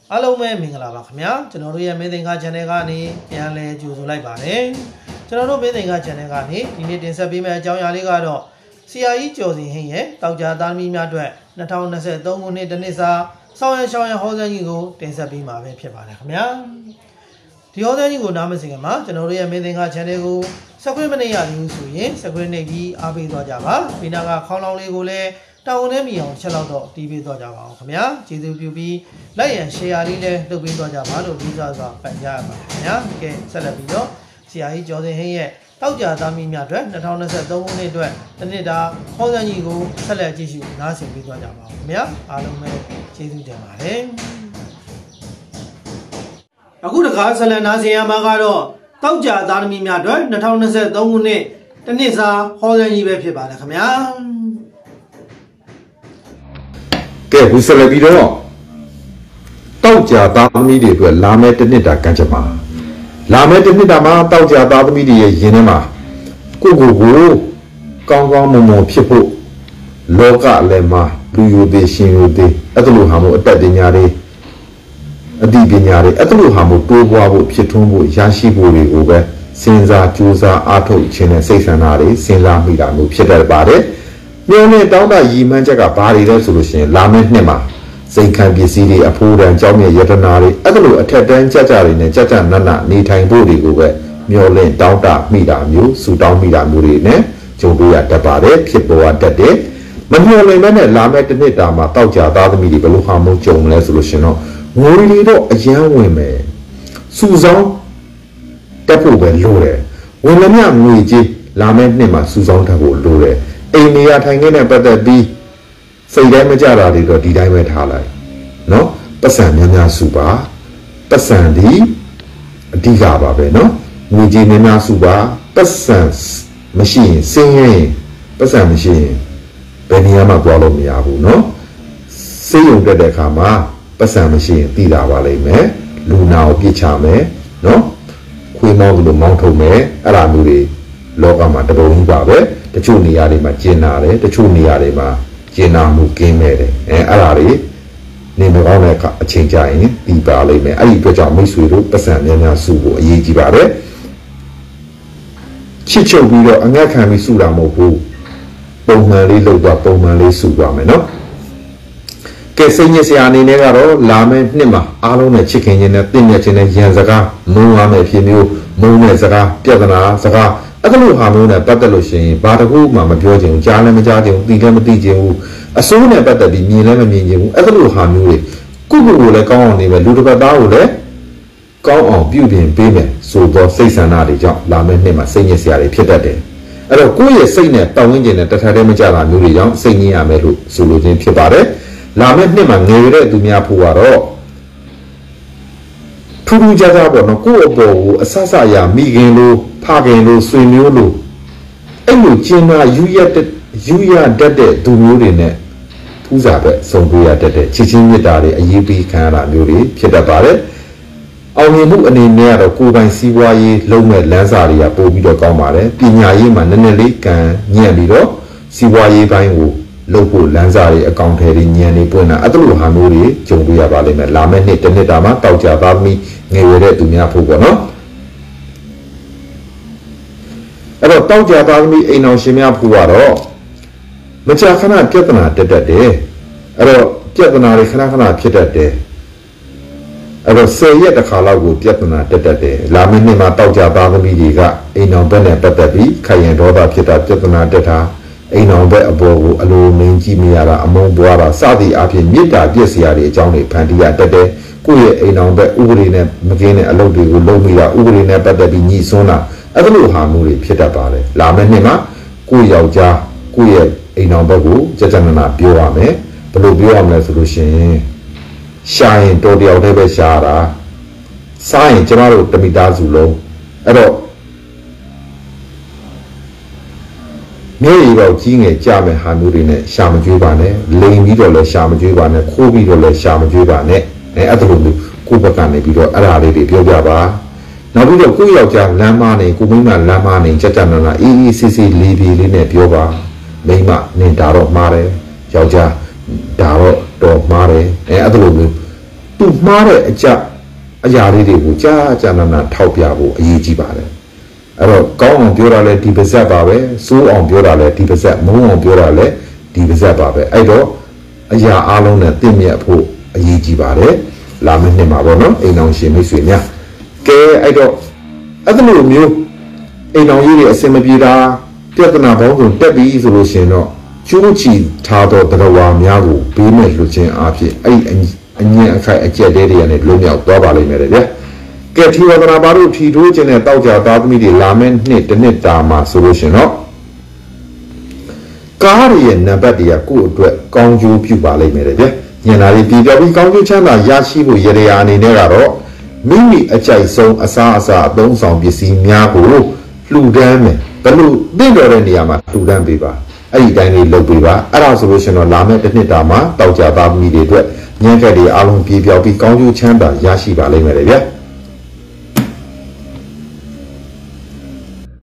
အားလုံးပဲမင်္ဂလာပါခင်ဗျာကျွန်တော်တို့ရဲ့မင်းသင်္ကာ channel ကနေပြန်လည်ကြိုဆိုလိုက်ပါတယ်ကျွန်တော်တို့မင်းသင်္ကာ channel ကနေဒီနေ့တင်ဆက်ပေးမယ့်အကြောင်းအရာလေးကတော့ဆရာကြီးကျော်စင်ဟင်းရဲ့တောက်ကြသားသမီးများအတွက်2023ခုနှစ်တနှစ်စာဆောင်းရရှောင်းရဟောစံကြီးကိုတင်ဆက်ပေးမှာပဲဖြစ်ပါတယ်ခင်ဗျာဒီဟောစံကြီးကိုနားမစင်ခင်မှာကျွန်တော်တို့ရဲ့မင်းသင်္ကာ channel ကို subscribe မနေရသေးဘူးဆိုရင် subscribe နေပြီးအားပေးသွားကြပါဒီနာကခေါင်းလောင်းလေးကိုလည်းတောင်းနဲ့မြည်အောင်ချက်လောက်တော့တီးပေးသွားကြပါအောင်ခင်ဗျာကျေးဇူးပြုပြီးလိုက်ရန် share လေးလည်းလုပ်ပေးသွားကြပါလို့ဒီစားစွာပန်ကြားရပါတယ်ခင်ဗျာကဲဆက်လက်ပြီးတော့ဆရာကြီးကျော်စင်ဟင်းရဲ့တောက်ကြသားသမီးများအတွက်2023ခုနှစ်အတွက်တနစ်တာဟောစံကြီးကိုဆက်လက်ကြည့်ရှုနားဆင်ပေးသွားကြပါအောင်ခင်ဗျာအားလုံးပဲကျေးဇူးတင်ပါတယ်အခုတခါဆက်လက်နားဆင်ရမှာကတော့တောက်ကြသားသမီးများအတွက်2023ခုနှစ်တနှစ်စာဟောစံကြီးပဲဖြစ်ပါတယ်ခင်ဗျာကဲဒီဆက်လက်ပြီးတော့တောက်ကြသားသမီးတွေအတွက်လာမယ့်တစ်နှစ်တာကံကြမ္မာလာမယ့်တစ်နှစ်တာမှာတောက်ကြသားသမီးတွေရဲ့ယင်ထဲမှာကိုကောင်းကောင်းမွန်မွန်ဖြစ်ဖို့လောကလည်းမှာလူယိုသေးရှင်ယိုသေးအဲ့ဒါလိုဟာမို့အတတ်ပညာတွေအသိပညာတွေအဲ့ဒါလိုဟာမို့တိုးပွားဖို့ဖြစ်ထွန်းဖို့ရရှိဖို့တွေကိုပဲစဉ်းစားကြိုးစားအားထုတ်ခြင်းနဲ့စိတ်ဆန္ဒတွေစဉ်းစားမိတာမျိုးဖြစ်တတ်ပါတယ်မျိုးနဲ့တောင်းတရည်မှန်းချက်ကဘာတွေလဲဆိုလို့ရှိရင်လာမယ့်နှစ်မှာစိတ်ခံပစ္စည်းတွေအဖိုးတန်ကြောင်းမြတ်ယတနာတွေအဲ့လိုအထက်တန်းကြကြတွေနဲ့ကြကြနတ်နတ်နေထိုင်ဖို့တွေကိုပဲမျောလင့်တောင်းတမိတာမျိုးစူတောင်းမိတာမျိုးတွေနဲ့ကြုံတွေ့ရတတ်ပါတယ်ဖြစ်ပေါ်တတ်တယ်မမျောလင့်တဲ့လာမယ့်တစ်နှစ်တာမှာတောက်ကြသားသမီးတွေဘယ်လိုဟာမျိုးကြုံလဲဆိုလို့ရှိရင်တော့ငွေတွေတော့အယမ်းဝင်မယ်စူဆောင်းတက်ဖို့ပဲလိုတယ်ဝင်လည်းမြငွေကြီးလာမယ့်နှစ်မှာစူဆောင်းတက်ဖို့လိုတယ်အိမ်နေရထိုင်ခင်းနဲ့ပတ်သက်ပြီးစိတ်တိုင်းမကြတာတွေတော့ဒီတိုင်းပဲထားလိုက်နော်ပတ်စံများများစုပါပတ်စံဒီအဓိကပါပဲနော်ငွေကြီးများများစုပါပတ်စံမရှိရင်စင်းရင်ပတ်စံမရှိရင်ဘယ်နေရာမှသွားလို့မရဘူးနော်စေးရုံတက်တဲ့အခါမှာပတ်စံမရှိရင်တည်တာပါလိမ့်မယ်လူနာကိုပြစ်ချမယ်နော်ခွေးမောင်းလို့မောင်းထုတ်မယ်အဲ့ဒါမျိုးတွေလောကမှာတပုံကြီးပါပဲတချို့နေရာတွေမှာကျင်နာတယ်တချို့နေရာတွေမှာကျင်နာမှုကင်းမဲ့တယ်အဲ့ဒါတွေနေမကောင်းတဲ့အချိန်ကြရင်ပြီးပါလိမ့်မယ်အဲ့ဒီအတွက်ကြောင့်မိတ်ဆွေတို့ပတ်စံများများစုဖို့အရေးကြီးပါတယ်ချစ်ချုပ်ပြီးတော့အငတ်ခံပြီးစုတာမဟုတ်ဘူးပုံမှန်လေးလုပ်သွားပုံမှန်လေးစုသွားမယ်နော်ကဲစိတ်ညစ်စရာအနေနဲ့ကတော့လာမယ့်နှစ်မှာအားလုံးနဲ့ချစ်ခင်ခြင်းနဲ့တင့်မြတ်ခြင်းနဲ့ရန်စကားမုန်းရမယ့်ဖြစ်မျိုးမုန်းတဲ့စကားပြဿနာစကားအဲ့လိုဟာမျိုးနဲ့ပတ်သက်လို့ရှိရင်ဘာတခုမှမပြောချင်ဘူးကြားလည်းမကြားချင်ဘူးသိလည်းမသိချင်ဘူးအစိုးနဲ့ပတ်သက်ပြီးမြင်လည်းမမြင်ချင်ဘူးအဲ့လိုဟာမျိုးတွေကိုလည်းကောင်းအောင်နေမယ်လူတစ်ပတ်သားကိုလည်းကောင်းအောင်ပြုပြင်ပေးမယ်ဆိုတော့စိတ်ဆန္ဒတွေကြောင့်လာမယ့်နှစ်မှာစိတ်ညစ်စရာတွေဖြစ်တတ်တယ်အဲ့တော့ကိုယ့်ရဲ့စိတ်နဲ့ပတ်ဝန်းကျင်နဲ့တထထဲမကြတာမျိုးတွေကြောင့်စိတ်ညစ်ရမယ်လို့ဆိုလိုခြင်းဖြစ်ပါတယ်လာမယ့်နှစ်မှာငယ်ရတဲ့သူများဖို့ကတော့ထူးထူးခြားခြားပေါ့နော်ကိုယ့်အပေါ်ကိုအဆဆရာမိခင်လို့ဖခင်လို့ဆွေမျိုးလို့အဲ့လိုကျင်နာယူရတတ်တဲ့သူမျိုးတွေနဲ့ထူးစားပဲစုံတွေ့ရတတ်တဲ့ချစ်ချင်းမြတ်တာတွေအရေးပေးခံရတာမျိုးတွေဖြစ်တတ်ပါတယ်အောင်မြင်မှုအနေနဲ့ကတော့ကိုယ်ပိုင်စီးပွားရေးလုံးမဲ့လမ်းစာတွေကပို့ပြီးတော့ကောင်းပါတယ်ပညာရေးမှာနည်းနည်းလေးကံညံ့ပြီးတော့စီးပွားရေးပိုင်းကိုလုပ်ဖို့လမ်းစာတွေအကောင့်ထဲတွေညံနေပွင့်တာအဲ့လိုဟာမျိုးတွေကြုံတွေ့ရပါလိမ့်မယ်လာမယ့်နှစ်တစ်နှစ်တာမှာတောက်ကြသားသမီးငယ်ရွယ်တဲ့သူများဖို့ပေါ့နော်အဲ့တော့တောက်ကြသားသမီးအိမ်တော်ရှင်များဖို့ကတော့မကြာခဏပြဿနာတက်တယ်အဲ့တော့ပြဿနာတွေခဏခဏဖြစ်တတ်တယ်အဲ့တော့10ရက်တစ်ခါလောက်ကိုပြဿနာတက်တယ်လာမယ့်နှစ်မှာတောက်ကြသားသမီးတွေကအိမ်တော်ဘက်နဲ့ပတ်သက်ပြီးခိုင်ရန်ဒေါသဖြစ်တာပြဿနာတက်တာအိမ်တော်ဘက်အပေါ်ကိုအလိုမင်းကြည့်မရတာအမုန်းပွားတာစသည်အဖြစ်မေတ္တာပြည့်စရာတွေအကြောင်းတွေဖန်တီးရတတ်တယ်ကိုယ့်ရဲ့အိမ်တော်ဘက်ဥပဒေနဲ့မကင်းတဲ့အလုပ်တွေကိုလုပ်မိတာဥပဒေနဲ့ပတ်သက်ပြီးညှိစွန်းတာအဲ့လိုဟာမျိုးတွေဖြစ်တတ်ပါတယ်လာမယ့်နှစ်မှာကိုယ့်ယောက်ျားကိုယ့်ရဲ့အိမ်တော်ဘက်ကိုကြကြနနာပြောရမယ်ဘယ်လိုပြောရမလဲဆိုလို့ရှိရင်ရှာရင်တော်တယောက်တည်းပဲရှားတာစားရင်ကျမတို့တမိသားစုလုံးအဲ့တော့မြေရီတော့ကြီးငယ်ကြမဲ့ဟာမျိုးတွေနဲ့ရှာမကြွေးပါနဲ့လိန်ပြီးတော့လည်းရှာမကြွေးပါနဲ့ခိုးပြီးတော့လည်းရှာမကြွေးပါနဲ့အဲ့လိုမျိုးကိုယ့်ဘက်ကနေပြီးတော့အဲ့ဒါလေးတွေပြောပြပါနောက်ပြီးတော့ကိုယ့်ယောက်ျားလမ်းမနေကိုမိန်းမလမ်းမနေကြကြနာနာအေးအေးဆေးဆေးလေးပြေးလေးနဲ့ပြောပါမိန်းမနင်ဒါတော့မှားတယ်ယောက်ျားဒါတော့တော်မှားတယ်အဲ့လိုမျိုးသူမှားတဲ့အရာလေးတွေကိုကြာနာထောက်ပြဖို့အရေးကြီးပါတယ်အဲ့တော့ကောင်းအောင်ပြောတာလဲဒီပါဇက်ပါပဲစိုးအောင်ပြောတာလဲဒီပါဇက်မုန်းအောင်ပြောတာလဲဒီပါဇက်ပါပဲအဲ့တော့အရာအလုံးနဲ့တင့်မြတ်ဖို့အရေးကြီးပါတယ်လာမယ့်နှစ်မှာပေါ့နော်အိမ်အောင်ရှင်မိတ်ဆွေများကဲအဲ့တော့အဲ့လိုမျိုးအိမ်အောင်ကြီးတွေအစင်မပြေတာပြဿနာပေါင်းစုံတက်ပြီးဆိုလို့ရှိရင်တော့ကျိုးချီထားသောတရားဝါများကိုဘေးမဲ့လွတ်ခြင်းအဖြစ်အဲ့အငြင်းအခိုက်အကျက်တွေကနေလွတ်မြောက်သွားပါလိမ့်မယ်ဗျာကဲထီဝဒနာပါတို့ထီထိုးခြင်းနဲ့တောက်ကြသားသမီးတွေလာမယ့်တစ်နှစ်တာမှာဆိုလို့ရှိရင်တော့ကားရဲ့နံပါတ်တွေကကိုယ့်အတွက်ကောင်းကျိုးပြုပါလိမ့်မယ်ဗျာညနာလေးပြည်ပြပြီးကောင်းကျိုးချမ်းသာရရှိဖို့ရရအနေနဲ့ကတော့မိမိအကြိုက်ဆုံးအစားအသုံးဆောင်ပစ္စည်းများကိုလှူဒန်းမယ်ဘလို့တင့်တော်တဲ့နေရာမှာလှူဒန်းပေးပါအဲ့ဒီတိုင်းလေးလုပ်ပေးပါအဲ့ဒါဆိုလို့ရှိရင်တော့လာမယ့်တစ်နှစ်တာမှာတောက်ကြသားသမီးတွေအတွက်ညံ့ခက်တွေအားလုံးပြေပြောက်ပြီးကောင်းကျိုးချမ်းသာရရှိပါလိမ့်မယ်ဗျာ